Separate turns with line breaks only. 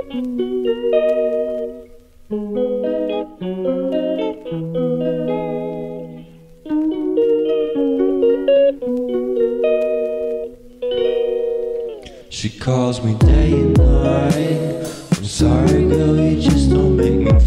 She calls me day and night. I'm sorry girl, you just don't make me